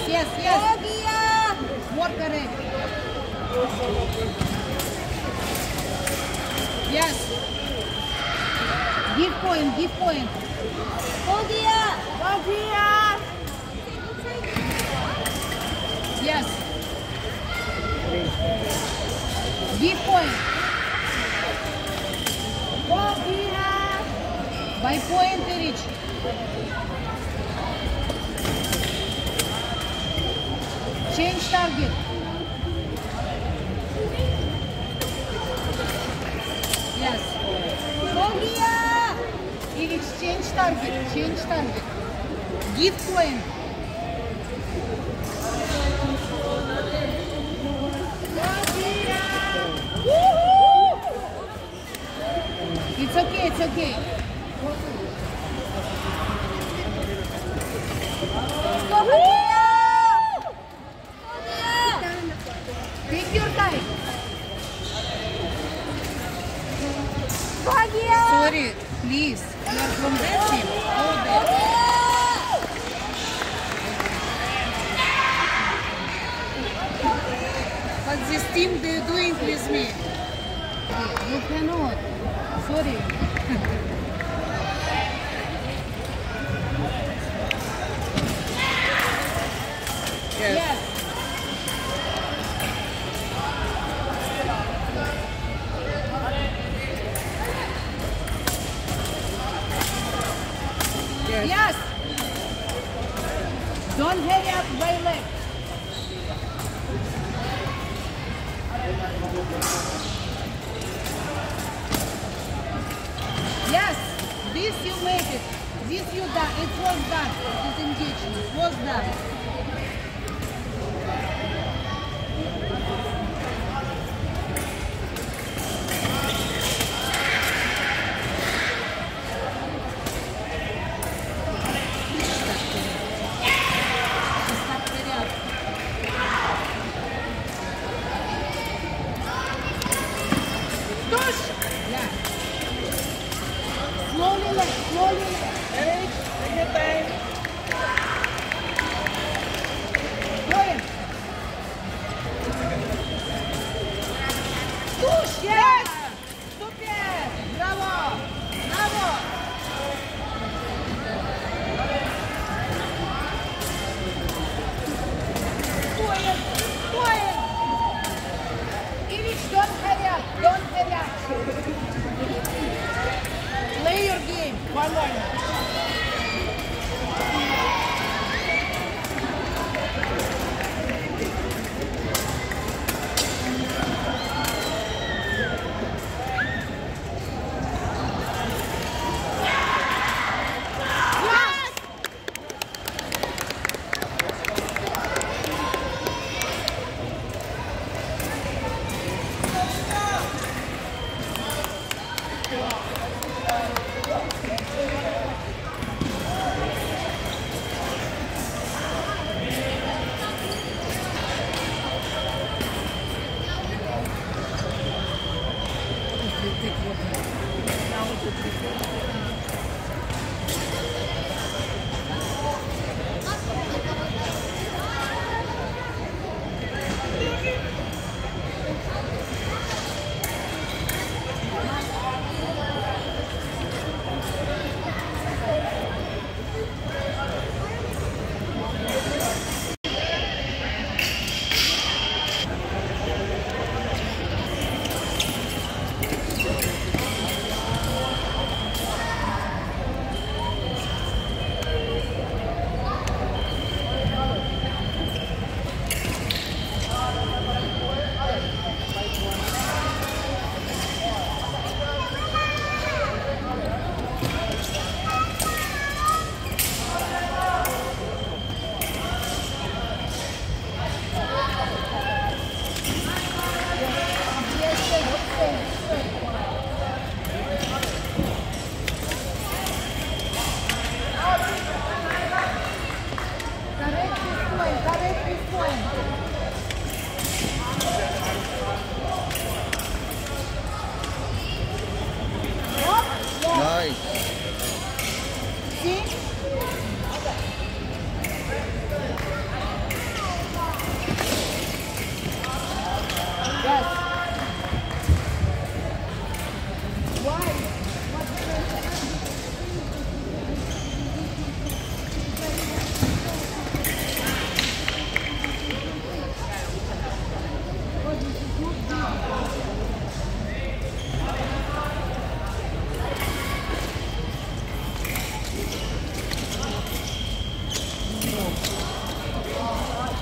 yes, yes. More correct. Yes. Give point, give point. Yes. Give point. By point, Erich. Change target. Yes. Erich, change target. Change target. Give point. It's okay, it's okay. Take your time. Sorry, please. You are from that team. Go there. What this team they doing with me? You cannot. Sorry. Yes. Yes. Yes. Yes. Don't hurry up by leg. Yes. This you made it. This you done. It was done. It is engagement. It was done. Slowly. Erich, take your time. Go in. Push, yes! Super! Bravo! Bravo! Go in! Erich, don't hurry up! Don't hurry up! Play your game. One line.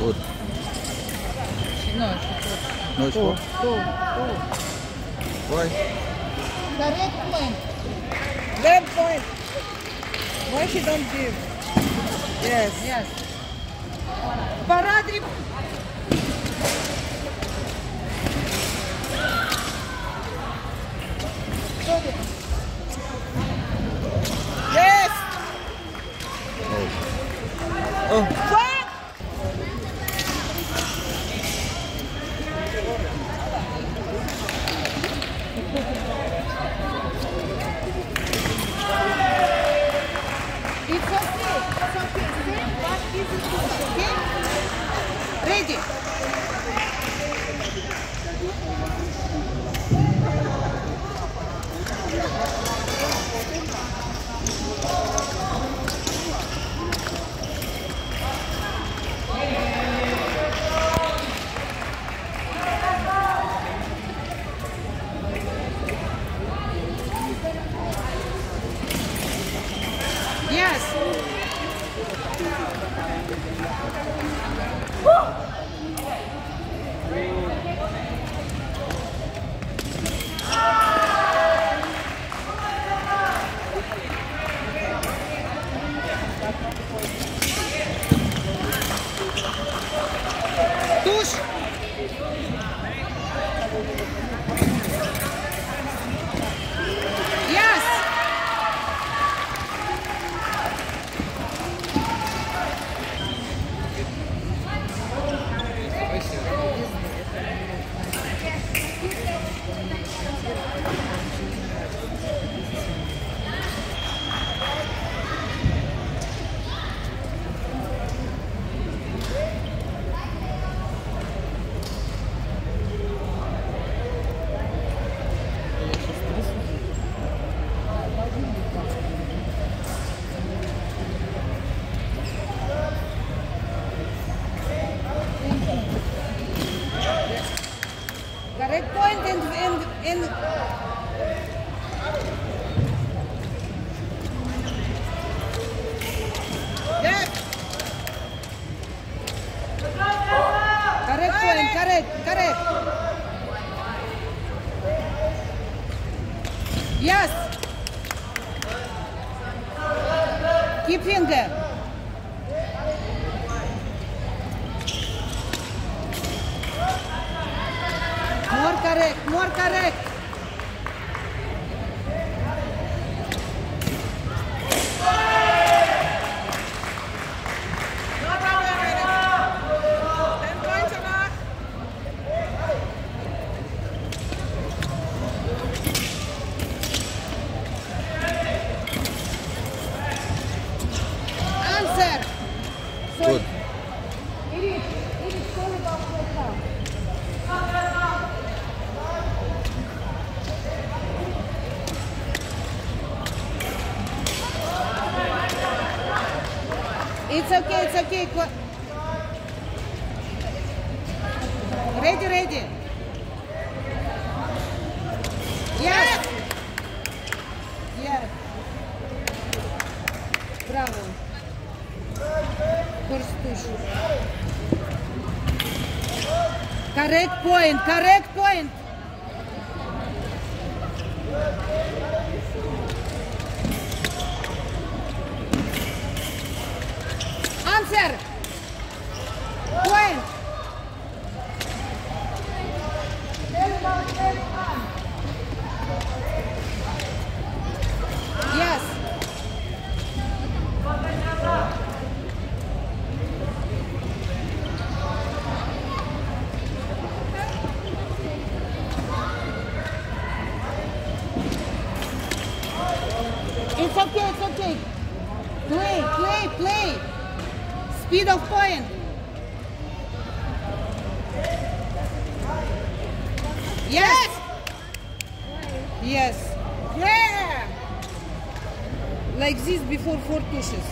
Good. No, No score? two. Why? The red point. Red point. Why she don't give? Yes. Yes. Парадри. Sorry. Yes. Oh. Fuck. It's okay. It's okay. Same, but easy to do. Okay? Ready? Yes. Tush. Yes. Correct point and Yes. correct point, correct. Yes. Keep finger. More correct. No problem, Erich. 10 points or not? Answer. Good. Erich, sorry about that now. It's okay. Ready. Yes. Yes. Bravo. Horse push. Correct point. Answer. Point. Yes. It's okay. Play. Speed of point. Yes. Yeah. Like this before 4 pushes.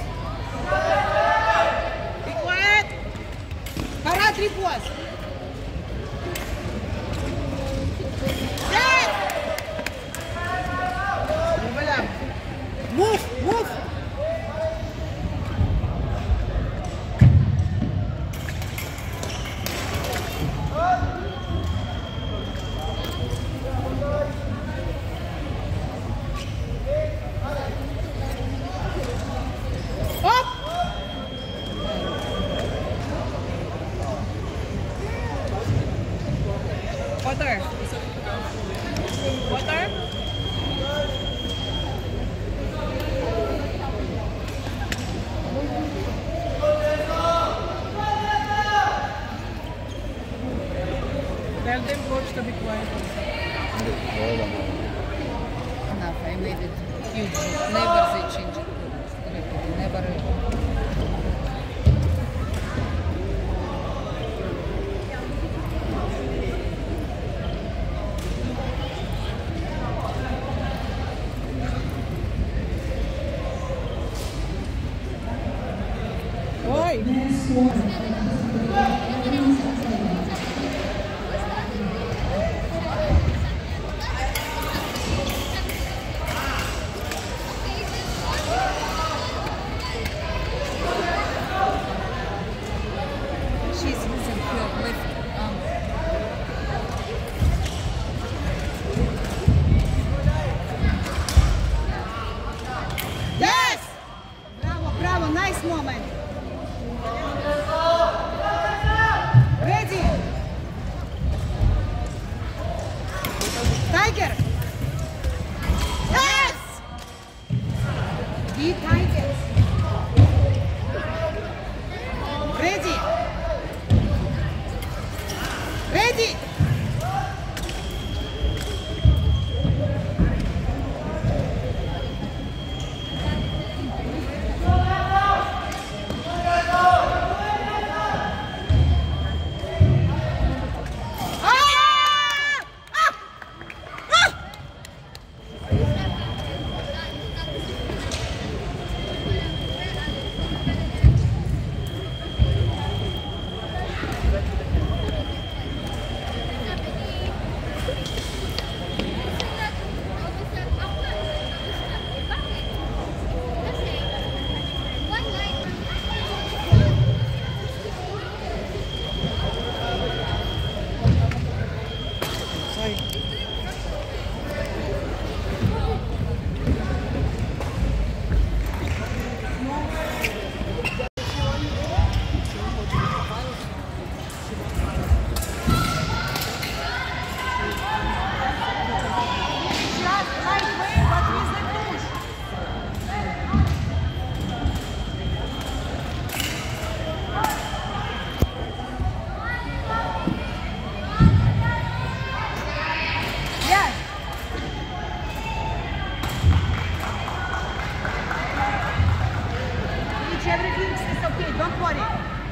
Be quiet. Пора 3 пос. Yes. Move. Water. Water. Tell them coach to be quiet. Enough, I made it huge. Never they change it. Never. Why? She's using her left arm. Yes! Bravo, bravo, nice moment. Ready? Tiger! Yes! Be tigers. Ready? Ready? Everything is okay, don't worry.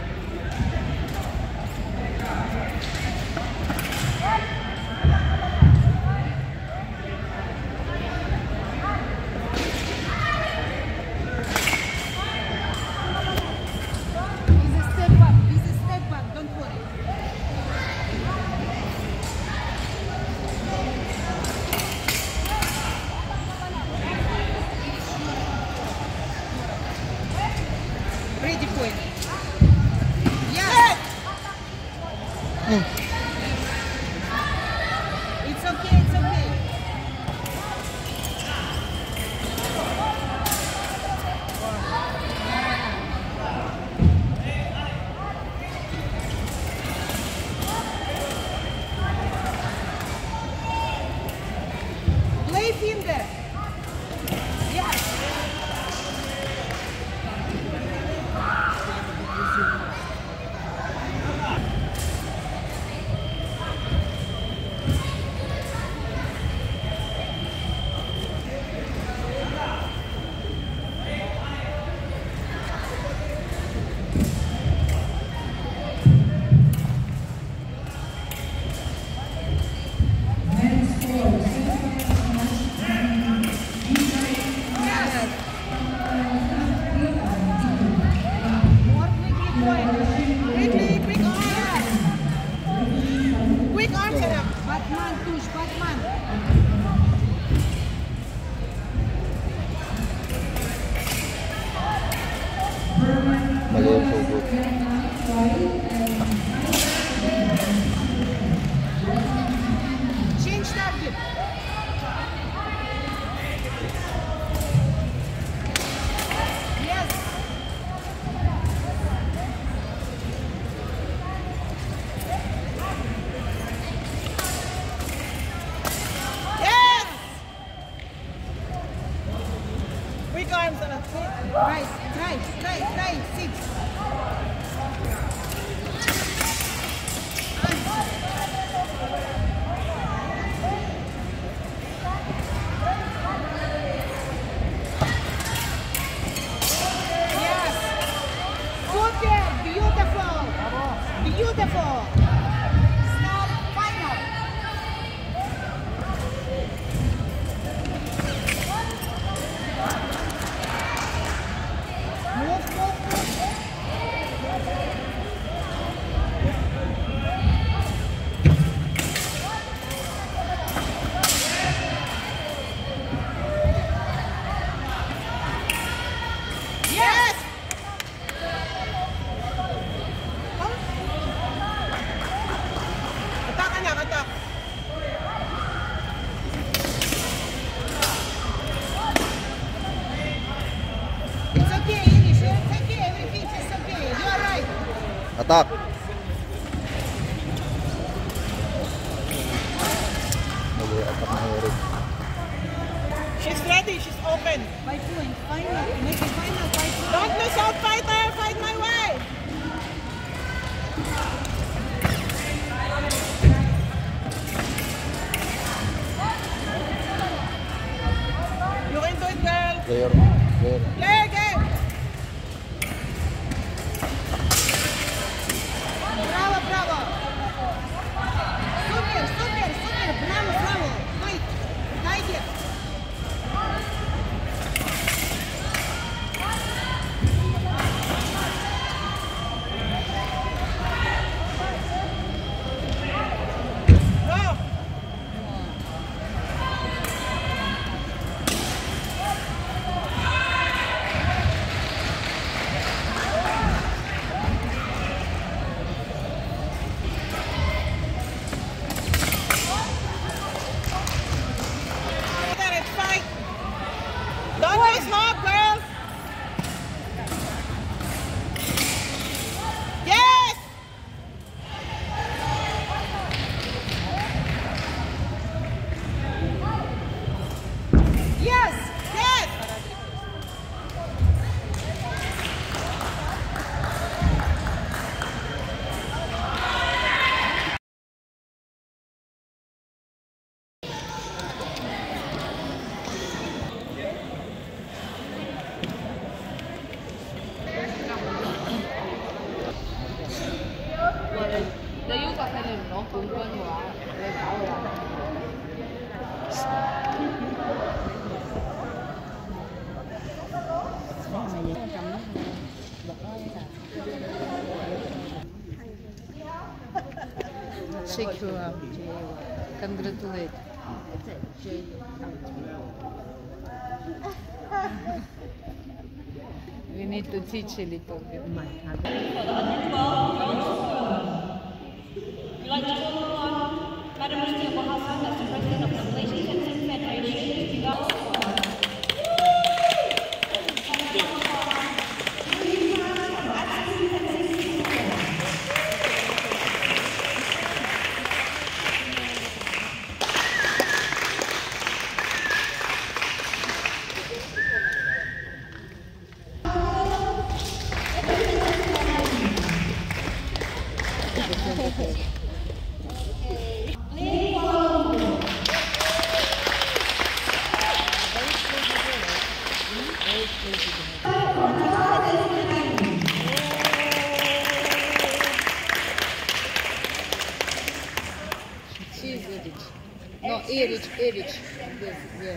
It's a step up, don't worry. Ready point. Yes! It's okay, it's okay. Play finger. Yes. Batman, push, Batman. Malaysia group. Change target. Yes. Attack. Nag-attack na Erich. She's ready. She's open. Fight point, final. Make it final, fight point. Don't miss out, fighter. Fight my way. You can do it, girl. Player. Play game. Bravo, bravo. Super, super, super. Bravo, bravo. Fight. Дайте. Go. Let's fight. Don't miss hope, girls. Yes. Yes. Yes. Shake you up. Congratulate. We need to teach a little bit. We'd like to call upon Madam Mustafa Hassan as the President of the Malaysian Fencing Federation to be She's Erich. No, Erich. Yes, yeah.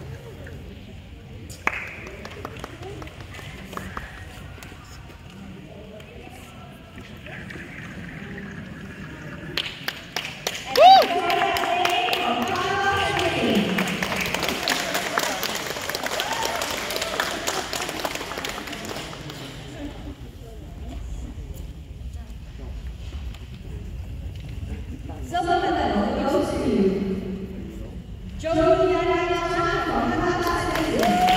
silver medal goes to Joey from the United States.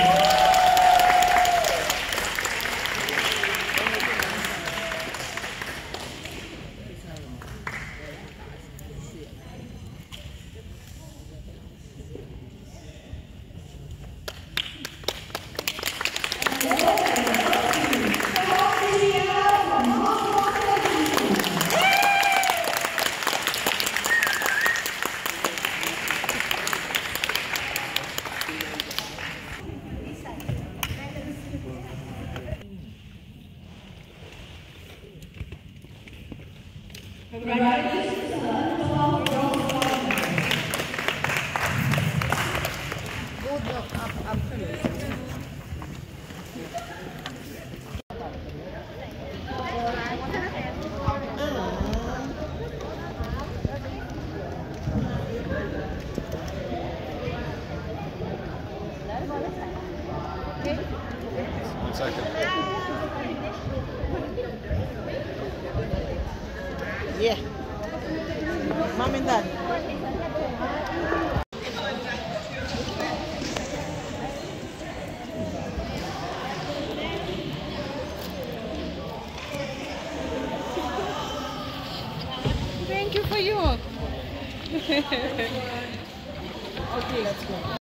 Congratulations to the 12 bronze medalists. Good luck. Up. One second. Yeah. Mom and Dad. Thank you for you. Okay, let's go.